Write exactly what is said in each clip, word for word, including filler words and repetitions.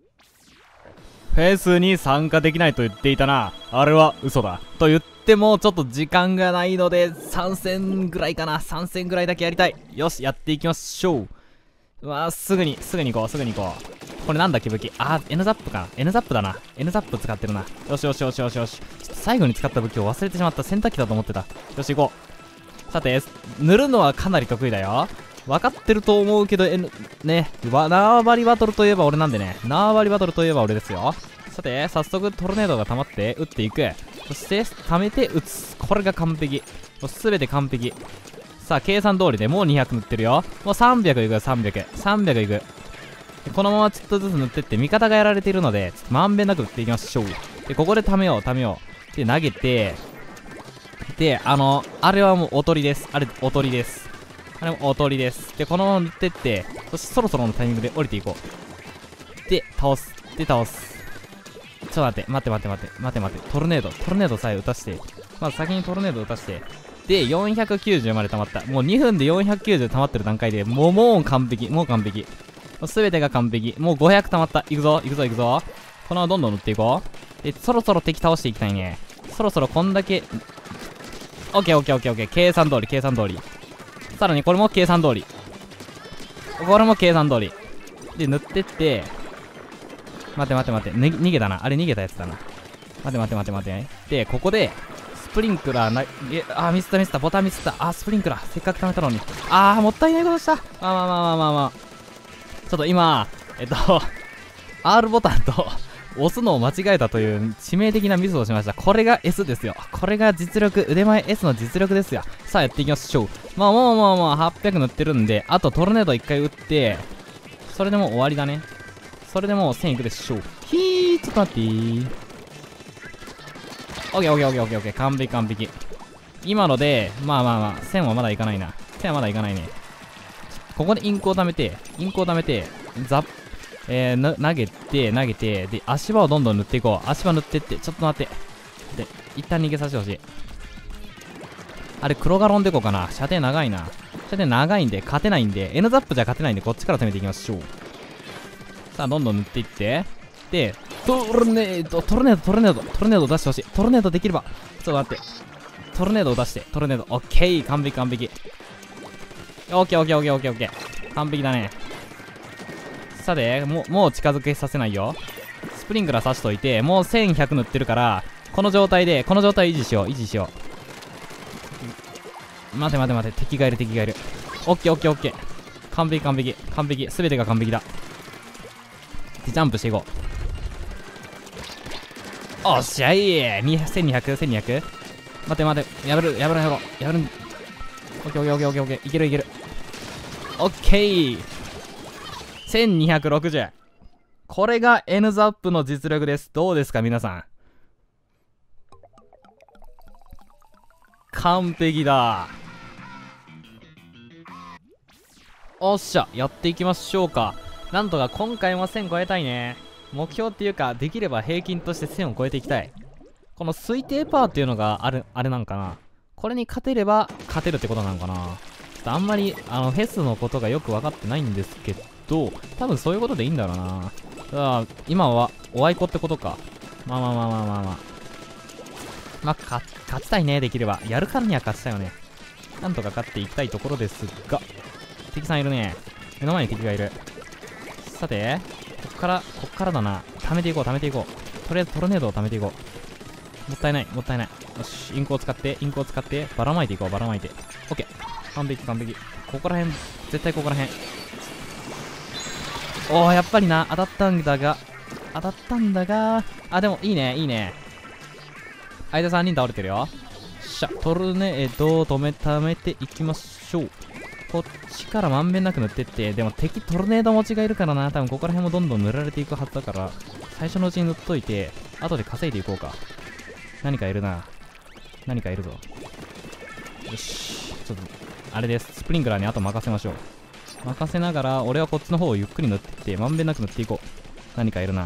フェスに参加できないと言っていたな。あれは嘘だ。と言っても、ちょっと時間がないので、さん戦ぐらいかな。さん戦ぐらいだけやりたい。よし、やっていきましょう。うわー、すぐに、すぐに行こう、すぐに行こう。これなんだっけ武器。あー、N ザップかな。N ザップだな。N ザップ使ってるな。よしよしよしよしよし。ちょっと最後に使った武器を忘れてしまった。洗濯機だと思ってた。よし、行こう。さて、塗るのはかなり得意だよ。分かってると思うけど、N、ね、縄張りバトルといえば俺なんでね。縄張りバトルといえば俺ですよ。さて、早速トルネードが溜まって撃っていく。そして、溜めて撃つ。これが完璧。すべて完璧。さあ、計算通りでもうにひゃく塗ってるよ。もうさんびゃくいく、さんびゃく。さんびゃくいく。このままちょっとずつ塗ってって、味方がやられているので、ちょっとまんべんなく打っていきましょう。で、ここで溜めよう、溜めよう。で、投げて、で、あの、あれはもうおとりです。あれ、おとりです。あれもおとりです。で、このまま塗ってって、そしてそろそろのタイミングで降りていこう。で、倒す。で、倒す。ちょっと待って、待って待って待って、待って待って、トルネード、トルネードさえ撃たして、まず先にトルネード撃たして、で、よんひゃくきゅうじゅうまで溜まった。もうにふんでよんひゃくきゅうじゅう溜まってる段階で、もう、もう完璧、もう完璧。すべてが完璧。もうごひゃく溜まった。いくぞ、いくぞ、いくぞ。このままどんどん塗っていこう。で、そろそろ敵倒していきたいね。そろそろこんだけ、オッケーオッケーオッケーオッケー。計算通り、計算通り。さらにこれも計算通り。これも計算通り。で、塗ってって、待て待て待て、ね、逃げたな。あれ逃げたやつだな。待て待て待て待て。で、ここで、スプリンクラーな、え、あー、ミスったミスった、ボタンミスった。あー、スプリンクラー、せっかく貯めたのに。あー、もったいないことした。まあまあまあまあまあまあ。ちょっと今、えっと、R ボタンと押すのを間違えたという致命的なミスをしました。これが S ですよ。これが実力、腕前 S の実力ですよ。さあやっていきましょう。まあもうもうもうはっぴゃく塗ってるんで、あとトルネードいっかい撃って、それでもう終わりだね。それでもうせんいくでしょう。ひー、ちょっと待ってー。オッケーオッケーオッケーオッケーオッケー。完璧完璧。今ので、まあまあまあ、せんはまだいかないな。せんはまだいかないね。ここでインクを貯めて、インクを貯めて、ザッ、えー、投げて、投げて、で、足場をどんどん塗っていこう。足場塗ってって、ちょっと待って。で、一旦逃げさせてほしい。あれ、黒ガロンでこうかな。射程長いな。射程長いんで、勝てないんで、N ザップじゃ勝てないんで、こっちから攻めていきましょう。さあ、どんどん塗っていって。で、トルネード、トルネード、トルネード、トルネード出してほしい。トルネードできれば。ちょっと待って。トルネードを出して、トルネード。オッケー、完璧完璧。オッケーオッケーオッケーオッケーオッケー。完璧だね。さて、もう、もう近づけさせないよ。スプリンクラー刺しといて、もうせんひゃく塗ってるから、この状態で、この状態維持しよう、維持しよう。待て待て待て、敵がいる敵がいる。オッケーオッケーオッケー。完璧完璧、完璧、すべてが完璧だ。で、ジャンプしていこう。おっしゃい、せんにひゃく、せんにひゃく。待て待て、やめる、やめろやめろ、やめる。オッケーオッケーオッケーオッケーオッケー、いけるいける。オッケー、せんにひゃくろくじゅう。これが N ザップの実力です。どうですか皆さん。完璧だ。おっしゃ、やっていきましょうか。なんとか今回もせん超えたいね。目標っていうか、できれば平均としてせんを超えていきたい。この推定パワーっていうのがある、あれなんかな。これに勝てれば勝てるってことなのかな。ちょっとあんまりあのフェスのことがよく分かってないんですけど、多分そういうことでいいんだろうな。だから今はおあいこってことか。まあまあまあまあまあまあ。まあ、か勝ちたいね。できればやるからには勝ちたいよね。なんとか勝っていきたいところですが、敵さんいるね。目の前に敵がいる。さて、こっからこっからだな。貯めていこう貯めていこう。とりあえずトルネードを貯めていこう。もったいないもったいない。よし、インクを使ってインクを使ってばらまいていこう。ばらまいて OK。 完璧完璧。ここら辺絶対ここら辺。おお、やっぱりな。当たったんだが当たったんだがあ、でもいいねいいね。相手さんにん倒れてるよ。しゃ、トルネードを止めためていきましょう。こっちからまんべんなく塗ってって。でも敵トルネード持ちがいるからな。多分ここら辺もどんどん塗られていくはずだから、最初のうちに塗っといて後で稼いでいこうか。何かいるな。何かいるぞ。よし、ちょっとあれです。スプリンクラーにあと任せましょう。任せながら俺はこっちの方をゆっくり塗ってって、まんべんなく塗っていこう。何かいるな。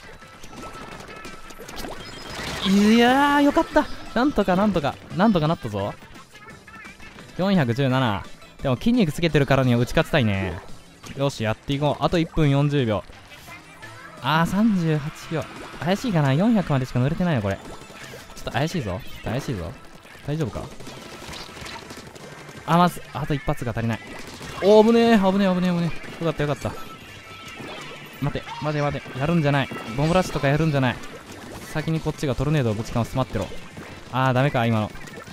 いやー、よかった。なんとかなんとかなんとかなったぞ。よんひゃくじゅうなな。でも筋肉つけてるからには打ち勝ちたいね。よし、やっていこう。あといっぷんよんじゅうびょあー、さんじゅうはちびょう。怪しいかな？ よんひゃく までしか乗れてないの、これ。ちょっと怪しいぞ。ちょっと怪しいぞ。大丈夫か？あ、まず、あと一発が足りない。おー、危ねえ、危ねえ、危ねえ、危ねえ。よかった、よかった。待て、待て、待て。やるんじゃない。ボムラッシュとかやるんじゃない。先にこっちがトルネードをぶちかます。待ってろ。あー、ダメか、今の。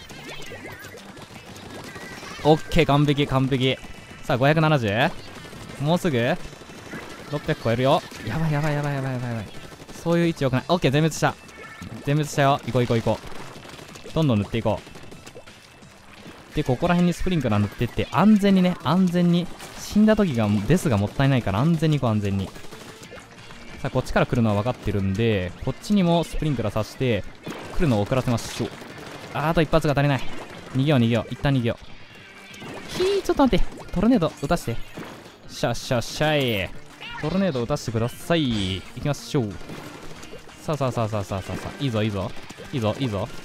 オッケー、完璧、完璧。さあ、ごひゃくななじゅう？ もうすぐろっぴゃく超えるよ。やばいやばいやばいやばいやばいやばい。そういう位置よくない。オッケー、全滅した。全滅したよ。行こう行こう行こう。どんどん塗っていこう。で、ここら辺にスプリンクラー塗ってって、安全にね、安全に。死んだ時が、デスがもったいないから安全に行こう、安全に。さあ、こっちから来るのは分かってるんで、こっちにもスプリンクラーさして、来るのを遅らせましょう。あー、あと一発が足りない。逃げよう逃げよう。一旦逃げよう。ひー、ちょっと待って。トルネード撃たして。シャッシャッシャイ。トルネード撃たしてください。行きましょう。さあさあさあさあさあさあさあ。いいぞいいぞ。いいぞいいぞ。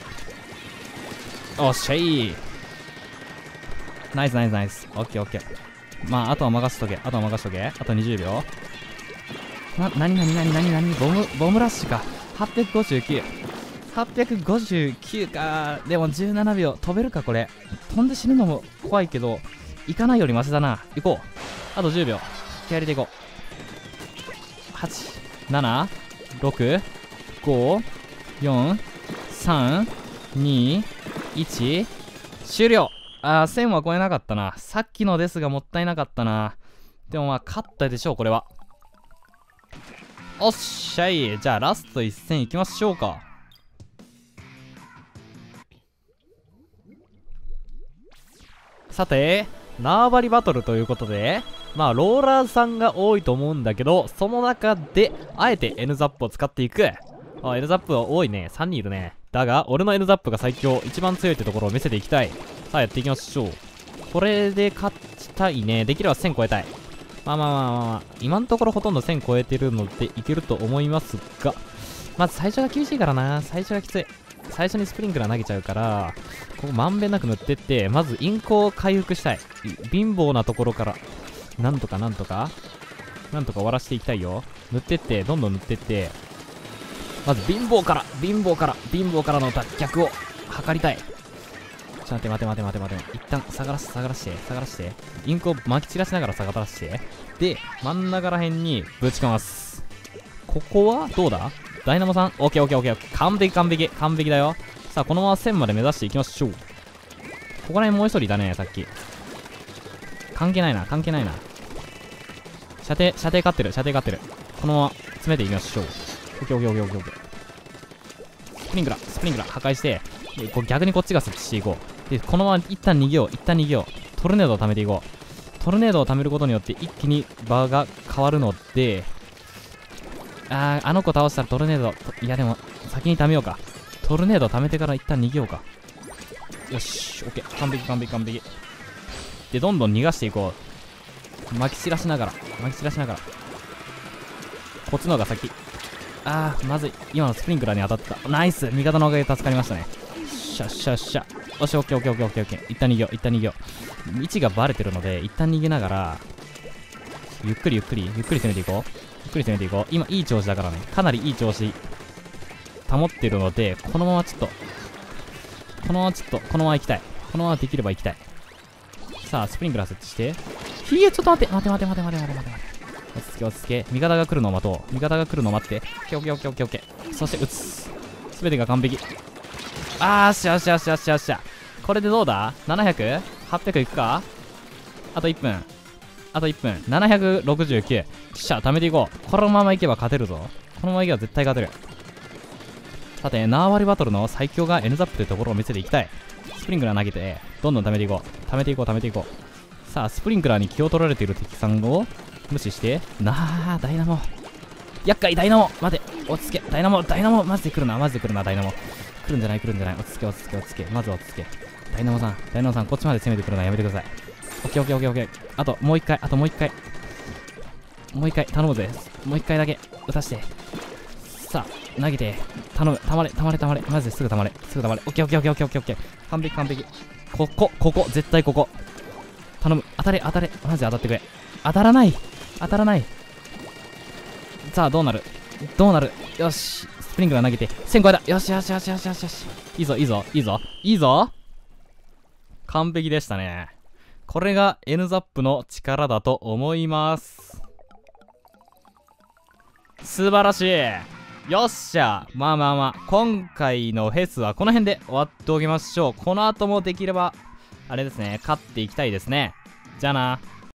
おっしゃい。ナイスナイスナイス。オッケーオッケー。まあ、あとは任せとけ。あとは任せとけ。あとにじゅうびょう。な、なになになになになにボム、ボムラッシュか。はっぴゃくごじゅうきゅう。はっぴゃくごじゅうきゅうか。でもじゅうななびょう。飛べるか、これ。飛んで死ぬのも怖いけど、行かないよりマシだな。行こう。あとじゅうびょう。気合入れていこう。はち、なな、ろく、ご、よん、さん、に、いち、終了。あー、せんは超えなかったな。さっきのですがもったいなかったな。でもまあ、勝ったでしょう、これは。おっしゃい。じゃあ、ラストいっ戦いきましょうか。さて、縄張りバトルということで、まあ、ローラーさんが多いと思うんだけど、その中で、あえて N ザップを使っていく。あ、N ザップは多いね。さんにんいるね。だが、俺の N ザップが最強、一番強いってところを見せていきたい。さあ、やっていきましょう。これで勝ちたいね。できればせん超えたい。まあまあまあまあ、まあ、今のところほとんどせん超えてるのでいけると思いますが、まず最初が厳しいからな。最初がきつい。最初にスプリンクラー投げちゃうから、ここまんべんなく塗ってって、まずインクを回復したい。貧乏なところから、なんとかなんとか、なんとか終わらせていきたいよ。塗ってって、どんどん塗ってって、まず貧乏から、貧乏から、貧乏からの脱却を図りたい。ちょっと待て待て待て待て待て。一旦下がらして、下がらして、下がらして。インクを撒き散らしながら下がらして。で、真ん中ら辺にぶちかます。ここはどうだ？ダイナモさん、オッケーオッケーオッケー。完璧完璧。完璧だよ。さあ、このまませんまで目指していきましょう。ここら辺もう一人いたね、さっき。関係ないな、関係ないな。射程、射程勝ってる、射程勝ってる。このまま詰めていきましょう。オッケーオッケーオッケーオッケーオッケー。スプリンクラー、スプリンクラー破壊して、でこう逆にこっちが設置していこう。で、このまま一旦逃げよう、一旦逃げよう。トルネードを貯めていこう。トルネードを貯めることによって一気に場が変わるので、あー、あの子倒したらトルネード、いやでも、先に貯めようか。トルネード貯めてから一旦逃げようか。よし、オッケー。完璧完璧完璧。で、どんどん逃がしていこう。撒き散らしながら、撒き散らしながら。こっちの方が先。あー、まずい。今のスプリンクラーに当たった。ナイス。味方のおかげで助かりましたね。シャッシャッシャッ。よし、オッケーオッケーオッケーオッケーオッケー。一旦逃げよう、一旦逃げよう。位置がバレてるので、一旦逃げながら、ゆっくりゆっくり、ゆっくり攻めていこう。ゆっくり攻めていこう。今、いい調子だからね。かなりいい調子保ってるので、このままちょっと、このままちょっと、このまま行きたい。このままできれば行きたい。さあ、スプリンクラー設置して。ひえ、ちょっと待って、待て待て待て待て待て待て待て。落ち着け落ち着け。味方が来るのを待とう。味方が来るのを待って。オッケーオッケーオッケーオッケーオッケー。そして撃つ。すべてが完璧。あーしゃしゃしゃしゃしゃ。これでどうだ ?ななひゃく?はっぴゃく いくか。あといっぷん。あといっぷん。ななひゃくろくじゅうきゅう。しゃ、貯めていこう。このままいけば勝てるぞ。このままいけば絶対勝てる。さて、縄張りバトルの最強が N ザップというところを見せていきたい。スプリンクラー投げて、どんどん貯めていこう。貯めていこう、貯めていこう。さあ、スプリンクラーに気を取られている敵さんを無視して、なあ、ダイナモ。厄介、ダイナモ。待て、落ち着け。ダイナモ、ダイナモ、マジで来るな、マジで来るな、ダイナモ。来るんじゃない、来るんじゃない。落ち着け、落ち着け、落ち着け。まず落ち着け。ダイナモさん、ダイナモさん、こっちまで攻めてくるのはやめてください。オッケーオッケーオッケーオッケー。あと、もう一回、あともう一回。もう一回、頼むぜ。もう一回だけ、撃たして。さあ、投げて、頼む、たまれ、たまれ、たまれ。マジですぐたまれ、すぐたまれ。オッケーオッケーオッケーオッケーオッケーオッケー。完璧、完璧。ここ、ここ、絶対ここ。頼む、当たれ、当たれ。マジで当たってくれ。当たらない。当たらない。 さあどうなるどうなる。よしスプリンクラー投げてせん超えた。よしよしよしよしよしよし、いいぞいいぞいいぞいいぞ。完璧でしたね。これが N ザップの力だと思います。素晴らしい。よっしゃ。まあまあまあ今回のフェスはこの辺で終わっておきましょう。この後もできればあれですね勝っていきたいですね。じゃあな。